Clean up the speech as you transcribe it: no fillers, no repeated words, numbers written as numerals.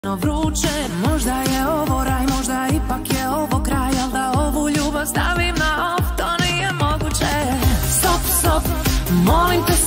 vruće. Možda je ovo raj, možda ipak je ovo kraj, al da ovu ljubav stavim na off, to nije moguće. Stop, stop, molim te